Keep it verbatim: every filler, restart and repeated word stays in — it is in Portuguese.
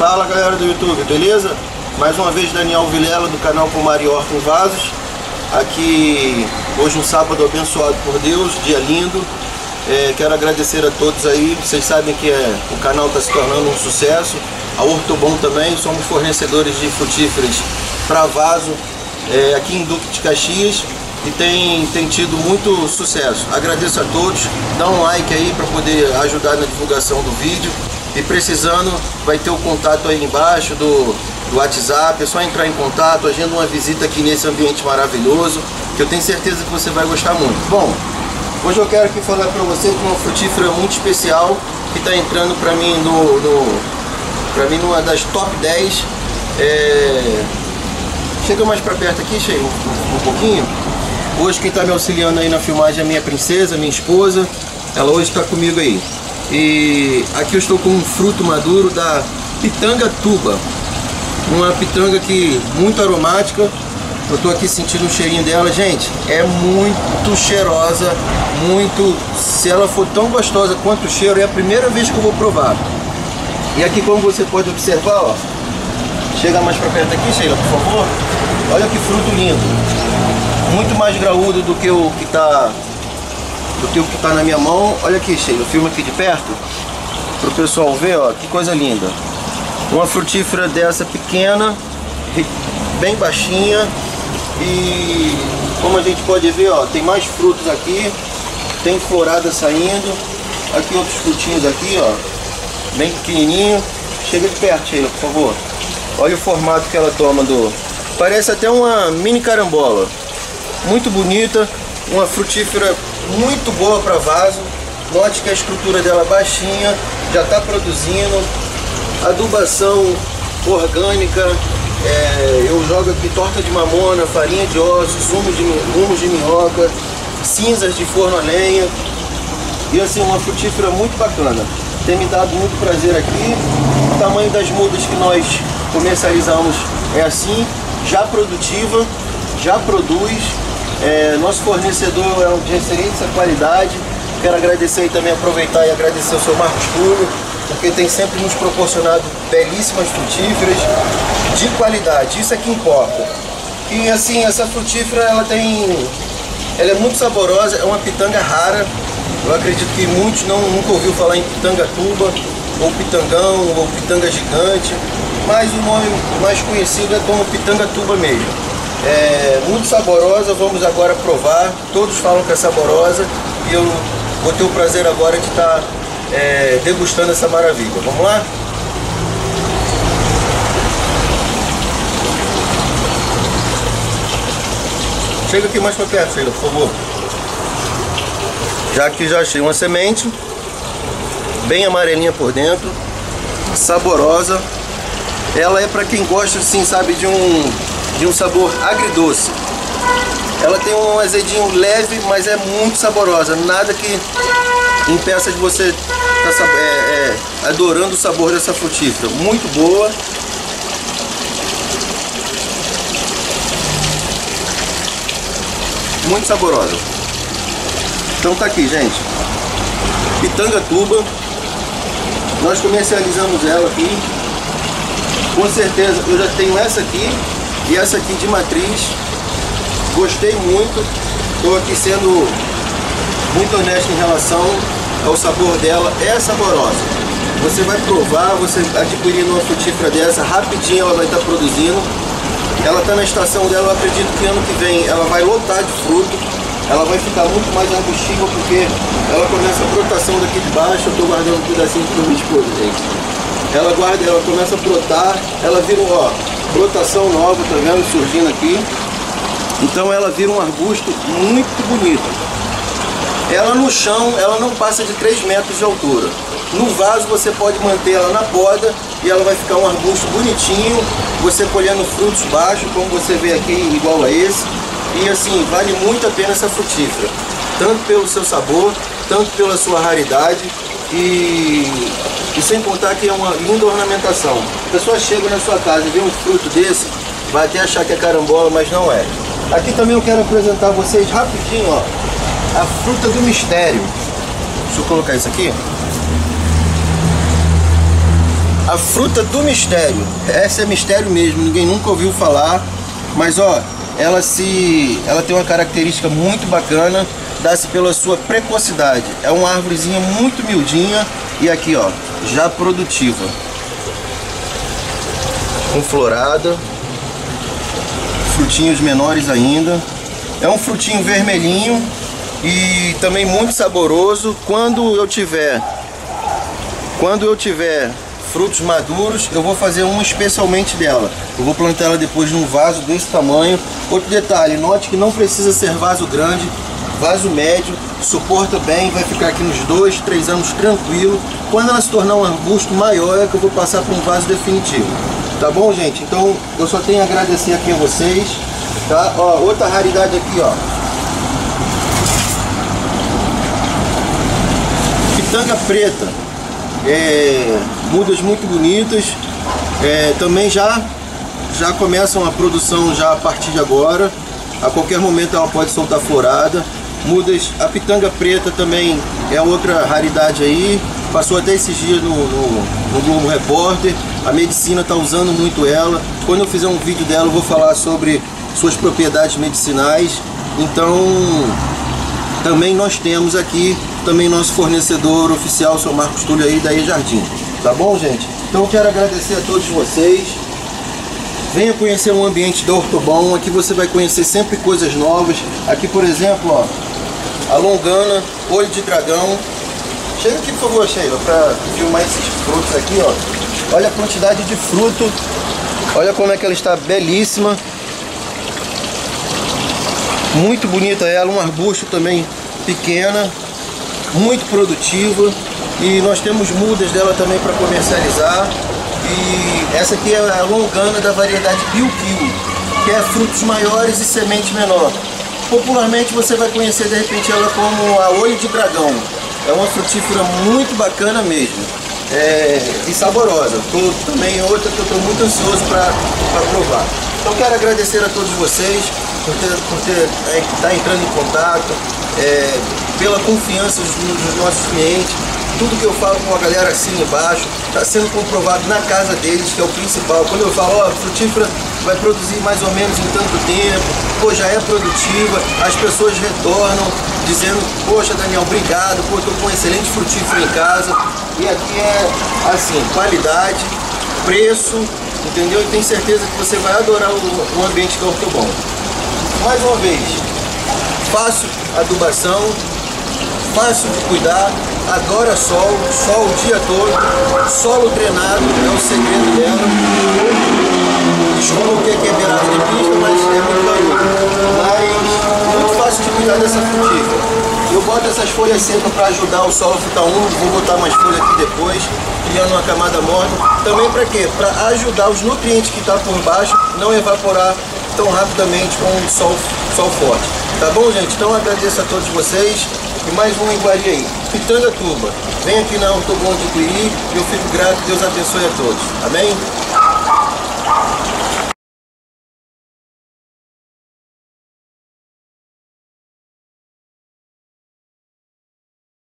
Fala galera do YouTube, beleza? Mais uma vez Daniel Vilela do canal Pomar e Horta em Vasos. Aqui hoje um sábado abençoado por Deus, dia lindo. É, quero agradecer a todos aí. Vocês sabem que é, o canal está se tornando um sucesso. A Ortobom também, somos fornecedores de frutíferas para vaso é, aqui em Duque de Caxias. E tem, tem tido muito sucesso. Agradeço a todos, dá um like aí para poder ajudar na divulgação do vídeo. E precisando, vai ter o contato aí embaixo do, do WhatsApp. É só entrar em contato, agenda uma visita aqui nesse ambiente maravilhoso, que eu tenho certeza que você vai gostar muito. Bom, hoje eu quero aqui falar para você de uma frutífera muito especial que está entrando para mim no, no para mim numa das top dez. É... Chega mais para perto aqui, chega um, um pouquinho. Hoje quem está me auxiliando aí na filmagem é a minha princesa, minha esposa. Ela hoje está comigo aí. E aqui eu estou com um fruto maduro da pitanga tuba. Uma pitanga que muito aromática. Eu estou aqui sentindo o cheirinho dela, gente. É muito cheirosa, muito. Se ela for tão gostosa quanto o cheiro, é a primeira vez que eu vou provar. E aqui, como você pode observar, ó. Chega mais para perto aqui, Sheila, por favor. Olha que fruto lindo. Muito mais graúdo do que o que está do que o que tá na minha mão. Olha aqui, Sheila, filma aqui de perto para o pessoal ver, ó, que coisa linda. Uma frutífera dessa pequena, bem baixinha, e como a gente pode ver, ó, tem mais frutos aqui, tem florada saindo. Aqui outros frutinhos aqui, ó, bem pequenininho. Chega de perto, Sheila, por favor. Olha o formato que ela toma do... Parece até uma mini carambola. Muito bonita, uma frutífera muito boa para vaso. Note que a estrutura dela é baixinha, já está produzindo. Adubação orgânica, é, eu jogo aqui torta de mamona, farinha de ossos, zumo de, rumos de minhoca, cinzas de forno a lenha. E assim, uma frutífera muito bacana. Tem me dado muito prazer aqui. O tamanho das mudas que nós comercializamos é assim, já produtiva, já produz. É, nosso fornecedor é um de excelente qualidade. Quero agradecer e também aproveitar e agradecer ao seu Marcos Túlio, porque tem sempre nos proporcionado belíssimas frutíferas de qualidade. Isso é que importa. E assim, essa frutífera ela tem, ela é muito saborosa, é uma pitanga rara. Eu acredito que muitos não, nunca ouviu falar em pitanga tuba, ou pitangão, ou pitanga gigante, mas o nome mais conhecido é como pitanga tuba mesmo. É muito saborosa, vamos agora provar. Todos falam que é saborosa e eu vou ter o prazer agora de estar é, degustando essa maravilha. Vamos lá? Chega aqui mais para perto, Sheila, por favor. Já que já achei uma semente, bem amarelinha por dentro, saborosa. Ela é para quem gosta, assim, sabe, de um, de um sabor agridoce. Ela tem um azedinho leve, mas é muito saborosa. Nada que impeça de você estar é, é, adorando o sabor dessa frutífera. Muito boa. Muito saborosa. Então tá aqui, gente. Pitanga tuba. Nós comercializamos ela aqui. Com certeza eu já tenho essa aqui e essa aqui de matriz. Gostei muito. Estou aqui sendo muito honesto em relação ao sabor dela. É saborosa. Você vai provar, você adquirindo uma frutífera dessa, rapidinho ela vai estar produzindo. Ela está na estação dela, eu acredito que ano que vem ela vai lotar de fruto. Ela vai ficar muito mais arbustiva porque ela começa a brotação daqui de baixo. Eu estou guardando um pedacinho para minha esposa, gente. Ela guarda, ela começa a brotar, ela vira, ó, brotação nova, tá vendo? Surgindo aqui. Então ela vira um arbusto muito bonito. Ela no chão, ela não passa de três metros de altura. No vaso você pode manter ela na poda e ela vai ficar um arbusto bonitinho, você colhendo frutos baixos, como você vê aqui, igual a esse. E assim, vale muito a pena essa frutífera, tanto pelo seu sabor, tanto pela sua raridade e, e sem contar que é uma linda ornamentação. A pessoa chega na sua casa e vê um fruto desse, vai até achar que é carambola, mas não é. Aqui também eu quero apresentar a vocês rapidinho, ó, a fruta do mistério. Deixa eu colocar isso aqui. A a fruta do mistério. Essa é mistério mesmo, ninguém nunca ouviu falar. Mas ó, ela se, ela tem uma característica muito bacana, dá-se pela sua precocidade. É uma árvorezinha muito miudinha e aqui ó, já produtiva, com florada, frutinhos menores ainda. É um frutinho vermelhinho e também muito saboroso. Quando eu tiver, quando eu tiver frutos maduros, eu vou fazer um especialmente dela. Eu vou plantar ela depois num vaso desse tamanho. Outro detalhe, note que não precisa ser vaso grande, vaso médio, suporta bem, vai ficar aqui uns dois, três anos tranquilo. Quando ela se tornar um arbusto maior é que eu vou passar para um vaso definitivo. Tá bom, gente? Então eu só tenho a agradecer aqui a vocês, tá? Ó, outra raridade aqui, ó. Pitanga preta. É, mudas muito bonitas. É, também já já começam a produção já a partir de agora. A qualquer momento ela pode soltar florada. Mudas, a pitanga preta também é outra raridade aí. Passou até esses dias no, no, no Globo Repórter. A medicina está usando muito ela. Quando eu fizer um vídeo dela eu vou falar sobre suas propriedades medicinais. Então também nós temos aqui também nosso fornecedor oficial, o seu Marcos Túlio aí da E-Jardim. Tá bom, gente? Então eu quero agradecer a todos vocês. Venha conhecer o ambiente da Ortobom. Aqui você vai conhecer sempre coisas novas. Aqui, por exemplo, ó, a longana, olho de dragão. Chega aqui, por favor, Sheila, para filmar esses frutos aqui, ó. Olha a quantidade de fruto. Olha como é que ela está belíssima. Muito bonita ela, um arbusto também pequena, muito produtiva. E nós temos mudas dela também para comercializar. E essa aqui é a longana da variedade Piu-Piu, que é frutos maiores e semente menor. Popularmente você vai conhecer de repente ela como a olho de dragão. É uma frutífera muito bacana mesmo, é, e saborosa. Tô, também outra que eu estou muito ansioso para provar. Então quero agradecer a todos vocês por ter, por ter é, tá entrando em contato, é, pela confiança dos, dos nossos clientes. Tudo que eu falo com a galera assim embaixo está sendo comprovado na casa deles, que é o principal. Quando eu falo, ó, a frutífera vai produzir mais ou menos em tanto tempo, pô, já é produtiva, as pessoas retornam dizendo, poxa, Daniel, obrigado, pô, tô com excelente frutífera em casa. E aqui é assim, qualidade, preço, entendeu? E tenho certeza que você vai adorar o, o ambiente da Ortobom. Mais uma vez, fácil adubação, fácil de cuidar, adora sol, sol o dia todo, solo drenado é o segredo dela. Desculpa que aqui é beirada de pista, mas é muito barulho. Mas muito fácil de cuidar dessa frutífera. Eu boto essas folhas secas para ajudar o solo a ficar úmido, vou botar mais folha aqui depois, criando uma camada morta. Também para quê? Para ajudar os nutrientes que estão por baixo não evaporar tão rapidamente com o sol, sol forte. Tá bom, gente? Então agradeço a todos vocês. E mais uma iguaria aí, Pitangatuba. Vem aqui na Ortobom adquirir e eu fico grato. Deus abençoe a todos. Amém?